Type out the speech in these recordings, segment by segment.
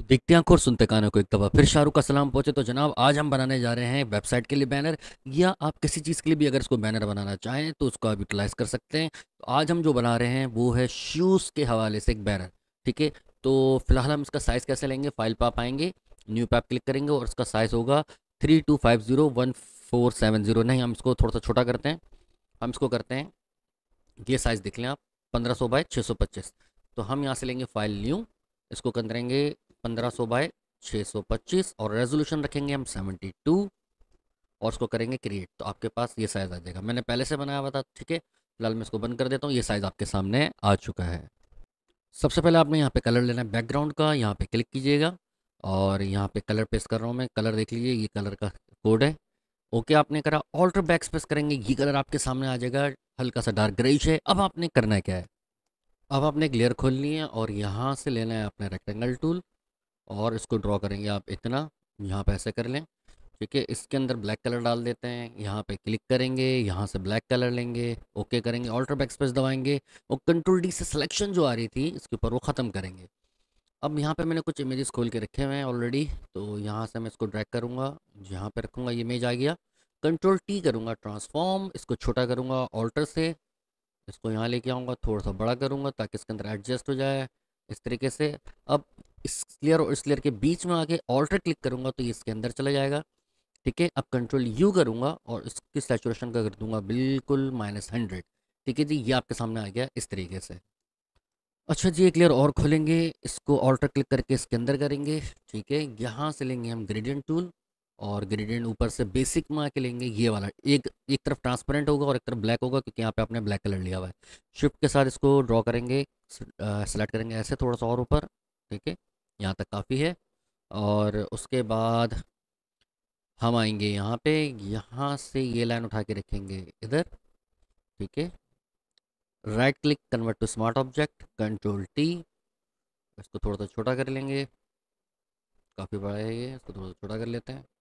देखते आंखों और सुनते कानों को एक दफ़ा फिर शाहरुख का सलाम पहुंचे। तो जनाब आज हम बनाने जा रहे हैं वेबसाइट के लिए बैनर, या आप किसी चीज़ के लिए भी अगर इसको बैनर बनाना चाहें तो उसको आप यूटिलाइज कर सकते हैं। तो आज हम जो बना रहे हैं वो है शूज़ के हवाले से एक बैनर। ठीक है। तो फिलहाल हम इसका साइज़ कैसे लेंगे, फाइल पर आप आएंगे, न्यू पे आप क्लिक करेंगे और इसका साइज़ होगा 32501470। नहीं, हम इसको थोड़ा सा छोटा करते हैं। हम इसको करते हैं, ये साइज़ देख लें आप, 1500 बाय 625। तो हम यहाँ से लेंगे फाइल न्यू, इसको करेंगे 1500 बाय 625 और रेजोल्यूशन रखेंगे हम 72 और उसको करेंगे क्रिएट। तो आपके पास ये साइज़ आ जाएगा, मैंने पहले से बनाया हुआ था। ठीक है, फिलहाल मैं इसको बंद कर देता हूँ। ये साइज़ आपके सामने आ चुका है। सबसे पहले आपने यहाँ पे कलर लेना है बैकग्राउंड का, यहाँ पे क्लिक कीजिएगा और यहाँ पे कलर पेस्ट कर रहा हूँ मैं। कलर देख लीजिए, ये कलर का कोड है। ओके आपने करा, ऑल्टर बैक स्पेस करेंगे, ये कलर आपके सामने आ जाएगा, हल्का सा डार्क ग्रेइश है। अब आपने करना है क्या है, अब आपने एक लेयर खोलनी है और यहाँ से लेना है अपने रेक्टेंगल टूल और इसको ड्रॉ करेंगे आप इतना, यहाँ पे ऐसे कर लें। ठीक है, इसके अंदर ब्लैक कलर डाल देते हैं, यहाँ पे क्लिक करेंगे, यहाँ से ब्लैक कलर लेंगे, ओके करेंगे, ऑल्टर बैक स्पेस दबाएंगे और कंट्रोल डी से सिलेक्शन जो आ रही थी इसके ऊपर वो ख़त्म करेंगे। अब यहाँ पे मैंने कुछ इमेजेस खोल के रखे हुए हैं ऑलरेडी, तो यहाँ से मैं इसको ड्रैग करूँगा, यहाँ पे रखूँगा, ये इमेज आ गया। कंट्रोल टी करूँगा, ट्रांसफॉर्म, इसको छोटा करूँगा ऑल्टर से, इसको यहाँ लेके आऊँगा, थोड़ा सा बड़ा करूँगा ताकि इसके अंदर एडजस्ट हो जाए इस तरीके से। अब इस लेयर और इस लेयर के बीच में आके ऑल्टर क्लिक करूँगा तो ये इसके अंदर चला जाएगा। ठीक है, अब कंट्रोल यू करूँगा और इसकी सैचुरेशन का कर दूंगा बिल्कुल -100। ठीक है जी, ये आपके सामने आ गया इस तरीके से। अच्छा जी, एक लेयर और खोलेंगे, इसको ऑल्टर क्लिक करके इसके अंदर करेंगे। ठीक है, यहाँ से लेंगे हम ग्रेडियंट टूल और ग्रेडियंट ऊपर से बेसिक में आके लेंगे, ये वाला एक एक तरफ ट्रांसपेरेंट होगा और एक तरफ ब्लैक होगा क्योंकि यहाँ पे आपने ब्लैक कलर लिया हुआ है। शिफ्ट के साथ इसको ड्रॉ करेंगे, सेलेक्ट करेंगे ऐसे थोड़ा सा और ऊपर। ठीक है, यहाँ तक काफ़ी है। और उसके बाद हम आएंगे यहाँ पे, यहाँ से ये लाइन उठा के रखेंगे इधर। ठीक है, right click, convert to smart object, control T, इसको थोड़ा सा छोटा कर लेंगे, काफ़ी बड़ा है ये, इसको थोड़ा सा छोटा कर लेते हैं।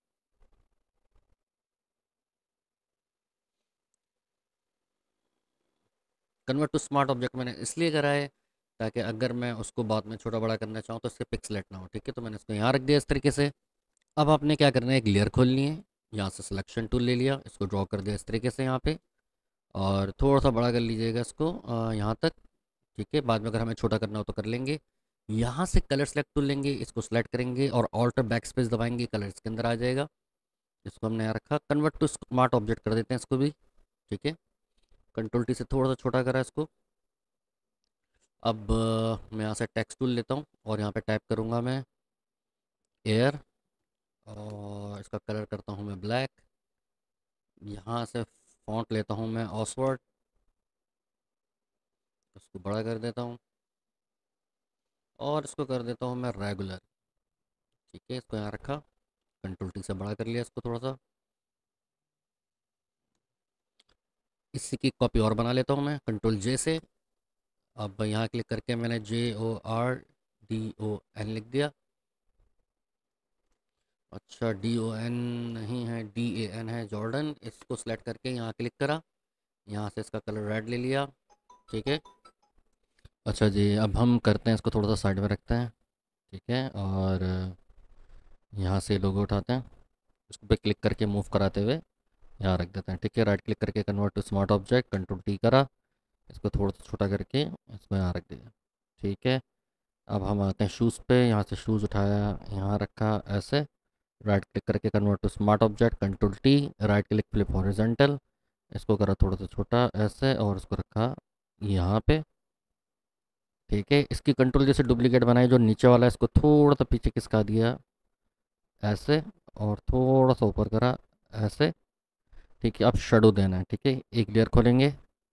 कन्वर्ट टू स्मार्ट ऑब्जेक्ट मैंने इसलिए करा है ताकि अगर मैं उसको बाद में छोटा बड़ा करना चाहूँ तो इससे पिक्सलेट ना हो। ठीक है, तो मैंने इसको यहाँ रख दिया इस तरीके से। अब आपने क्या करना है, एक लेयर खोलनी है, यहाँ से सिलेक्शन टूल ले लिया, इसको ड्रॉ कर दिया इस तरीके से यहाँ पे और थोड़ा सा बड़ा कर लीजिएगा इसको यहाँ तक। ठीक है, बाद में अगर हमें छोटा करना हो तो कर लेंगे। यहाँ से कलर सेलेक्ट टूल लेंगे, इसको सेलेक्ट करेंगे और ऑल्टर बैक स्पेस दबाएंगे, कलर इसके अंदर आ जाएगा। इसको हमने यहाँ रखा, कन्वर्ट टू स्मार्ट ऑब्जेक्ट कर देते हैं इसको भी। ठीक है, कंट्रोल टी से थोड़ा सा छोटा करा इसको। अब मैं यहाँ से टेक्स्ट टूल लेता हूँ और यहाँ पे टाइप करूँगा मैं एयर और इसका कलर करता हूँ मैं ब्लैक। यहाँ से फॉन्ट लेता हूँ मैं ऑक्सफोर्ड, इसको बड़ा कर देता हूँ और इसको कर देता हूँ मैं रेगुलर। ठीक है, इसको यहाँ रखा, कंट्रोल टी से बड़ा कर लिया इसको थोड़ा सा। इसी की कॉपी और बना लेता हूँ मैं कंट्रोल जे से। अब यहाँ क्लिक करके मैंने JORDON लिख दिया। अच्छा, DON नहीं है, DAN है, जॉर्डन। इसको सेलेक्ट करके यहाँ क्लिक करा, यहाँ से इसका कलर रेड ले लिया। ठीक है। अच्छा जी, अब हम करते हैं इसको थोड़ा सा साइड में रखते हैं। ठीक है, और यहाँ से लोगो उठाते हैं, इसको पे क्लिक करके मूव कराते हुए यहाँ रख देते हैं। ठीक है, राइट क्लिक करके convert to smart object, control T करा, इसको थोड़ा सा छोटा करके इसको यहाँ रख दिया। ठीक है, अब हम आते हैं शूज़ पे, यहाँ से शूज़ उठाया, यहाँ रखा ऐसे, राइट क्लिक करके convert to smart object, control T, right click flip horizontal, इसको करा थोड़ा सा छोटा ऐसे और इसको रखा यहाँ पे। ठीक है, इसकी कंट्रोल जैसे डुप्लीकेट बनाई, जो नीचे वाला है इसको थोड़ा सा पीछे खिसका दिया ऐसे और थोड़ा सा ऊपर करा ऐसे। ठीक है, अब शेडो देना है। ठीक है, एक लेयर खोलेंगे,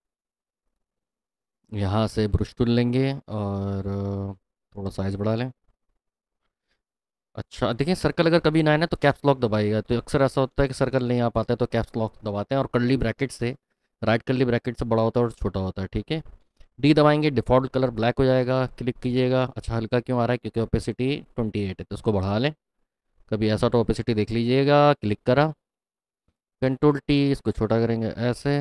यहाँ से ब्रश टूल लेंगे और थोड़ा साइज़ बढ़ा लें। अच्छा देखिए, सर्कल अगर कभी ना आए ना तो कैप्स लॉक दबाइएगा, तो अक्सर ऐसा होता है कि सर्कल नहीं आ पाता है तो कैप्स लॉक दबाते हैं और कर्ली ब्रैकेट से, राइट कर्ली ब्रैकेट से बड़ा होता है और छोटा होता है। ठीक है, डी दबाएंगे, डिफ़ॉल्ट कलर ब्लैक हो जाएगा, क्लिक कीजिएगा। अच्छा, हल्का क्यों आ रहा है, क्योंकि ओपेसिटी 28 है तो उसको बढ़ा लें। कभी ऐसा तो ओपेसिटी देख लीजिएगा, क्लिक करा, कंट्रोल टी, इसको छोटा करेंगे ऐसे,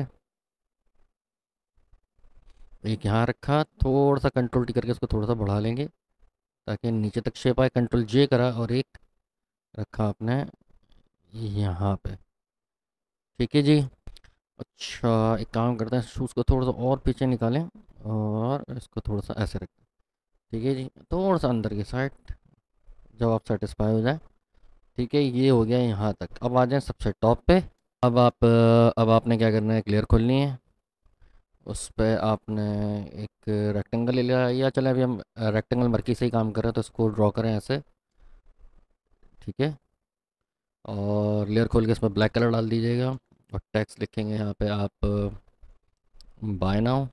एक यहाँ रखा, थोड़ा सा कंट्रोल टी करके इसको थोड़ा सा बढ़ा लेंगे। ताकि नीचे तक शेप आए। कंट्रोल जे करा और एक रखा आपने यहाँ पे। ठीक है जी। अच्छा, एक काम करते हैं, शूज़ को थोड़ा सा और पीछे निकालें और इसको थोड़ा सा ऐसे रखें। ठीक है जी, थोड़ा सा अंदर की साइड, जब आप सेटिस्फाई हो जाए। ठीक है, ये हो गया यहाँ तक। अब आ जाएं सबसे टॉप पे। अब आपने क्या करना है, क्लियर खोलनी है। उस पे आपने एक रेक्टेंगल ले लिया, या चले अभी हम रेक्टेंगल मर्की से ही काम कर रहे हैं तो इसको ड्रॉ करें ऐसे। ठीक है, और लेयर खोल के इसमें ब्लैक कलर डाल दीजिएगा और टेक्स्ट लिखेंगे यहाँ पे आप बाय नाउ।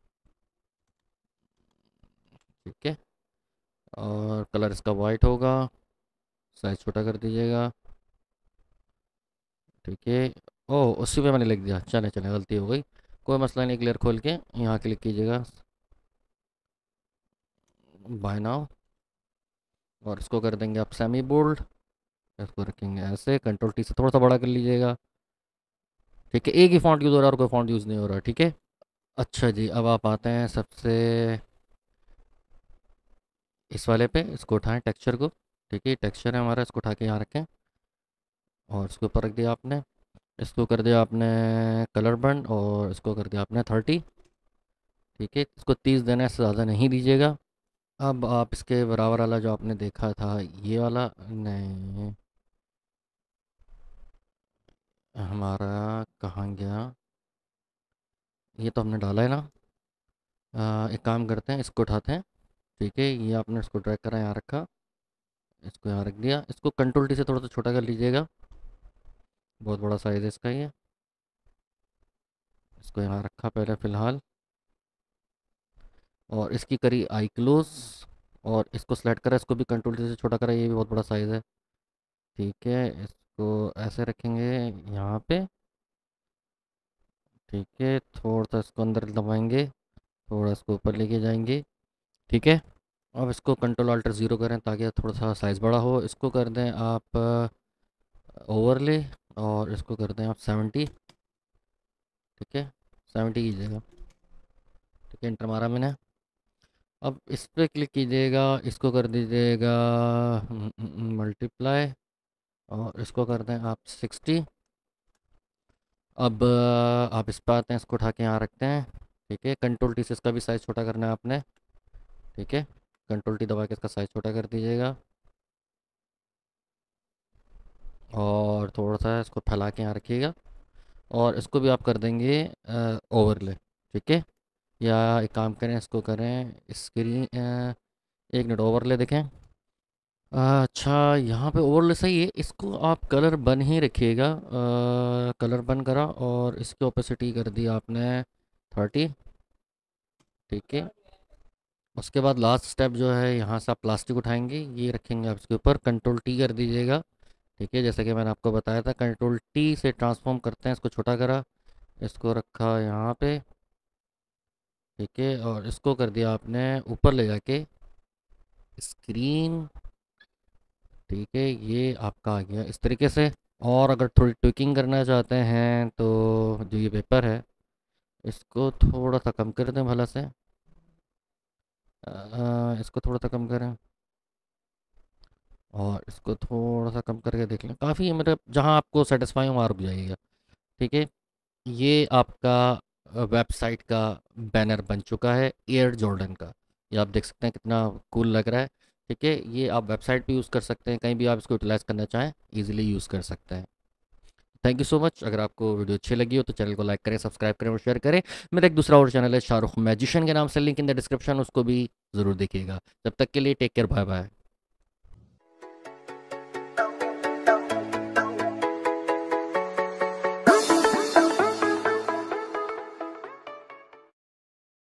ठीक है, और कलर इसका वाइट होगा, साइज छोटा कर दीजिएगा। ठीक है, ओह उसी पे मैंने लिख दिया, चले चले गलती हो गई, कोई मसला नहीं। क्लियर खोल के यहाँ क्लिक कीजिएगा बाय नाउ, और इसको कर देंगे आप सेमी बोल्ड। इसको रखेंगे ऐसे, कंट्रोल टी से थोड़ा सा बड़ा कर लीजिएगा। ठीक है, एक ही फॉन्ट यूज़ हो रहा है और कोई फॉन्ट यूज़ नहीं हो रहा। ठीक है, अच्छा जी, अब आप आते हैं सबसे इस वाले पे, इसको उठाएं टेक्सचर को। ठीक है, टेक्सचर है हमारा, इसको उठा के यहाँ रखें और इसके ऊपर रख दिया आपने। इसको कर दिया आपने कलर बर्न और इसको कर दिया आपने 30। ठीक है, इसको 30 देना है, इससे ज़्यादा नहीं दीजिएगा। अब आप इसके बराबर वाला जो आपने देखा था, ये वाला नहीं, हमारा कहाँ गया, ये तो हमने डाला है ना। एक काम करते हैं, इसको उठाते हैं। ठीक है, ये आपने इसको ड्रैग करा, यहाँ रखा, इसको यहाँ रख दिया। इसको कंट्रोल टी से थोड़ा सा छोटा कर लीजिएगा, बहुत बड़ा साइज़ है इसका ये। इसको यहाँ रखा पहले फ़िलहाल, और इसकी करी आई क्लोज, और इसको सेलेक्ट करा, इसको भी कंट्रोल टी से छोटा करा, ये भी बहुत बड़ा साइज़ है। ठीक है, इसको ऐसे रखेंगे यहाँ पे। ठीक है, थोड़ा सा इसको अंदर दबाएंगे, थोड़ा इसको ऊपर लेके जाएंगे। ठीक है, अब इसको कंट्रोल अल्टर ज़ीरो करें ताकि थोड़ा सा साइज़ बड़ा हो। इसको कर दें आप ओवरले, और इसको कर दें आप 70। ठीक है, 70 कीजिएगा। ठीक है, इंटर मारा मैंने। अब इस पर क्लिक कीजिएगा, इसको कर दीजिएगा मल्टीप्लाई, और इसको कर दें आप 60। अब आप इस पर आते हैं, इसको उठा के यहाँ रखते हैं। ठीक है, कंट्रोल टी से इसका भी साइज़ छोटा करना है आपने। ठीक है, कंट्रोल टी दबा के इसका साइज़ छोटा कर दीजिएगा, और थोड़ा सा इसको फैला के यहाँ रखिएगा, और इसको भी आप कर देंगे ओवरले। ठीक है, या एक काम करें, इसको करें स्क्रीन, एक मिनट, ओवरले देखें। अच्छा, यहाँ पे ओवरले सही है, इसको आप कलर बन ही रखिएगा। कलर बन करा और इसकी ओपेसिटी कर दी आपने 30। ठीक है, उसके बाद लास्ट स्टेप जो है, यहाँ से आप प्लास्टिक उठाएंगे, ये रखेंगे आप इसके ऊपर, कंट्रोल टी कर दीजिएगा। ठीक है, जैसे कि मैंने आपको बताया था, कंट्रोल टी से ट्रांसफॉर्म करते हैं, इसको छोटा करा, इसको रखा यहाँ पे। ठीक है, और इसको कर दिया आपने ऊपर ले जाके स्क्रीन। ठीक है, ये आपका आ गया इस तरीके से। और अगर थोड़ी ट्विकिंग करना चाहते हैं तो जो ये पेपर है, इसको थोड़ा सा कम कर दें भला से। इसको थोड़ा सा कम करें, और इसको थोड़ा सा कम करके देख लें, काफ़ी मतलब जहाँ आपको सेटिस्फाई हो वहाँ रुक जाइएगा। ठीक है, ये आपका वेबसाइट का बैनर बन चुका है एयर जॉर्डन का। ये आप देख सकते हैं कितना कूल लग रहा है। ठीक है, ये आप वेबसाइट पे यूज़ कर सकते हैं, कहीं भी आप इसको यूटिलाइज़ करना चाहें इजीली यूज़ कर सकते हैं। Thank you so much. अगर आपको वीडियो अच्छी लगी हो तो चैनल को लाइक करें, सब्सक्राइब करें और शेयर करें। मेरा एक दूसरा और चैनल है शाहरुख मैजिशियन के नाम से, लिंक इन द डिस्क्रिप्शन, उसको भी ज़रूर देखिएगा। जब तक के लिए टेक केयर, बाय बाय।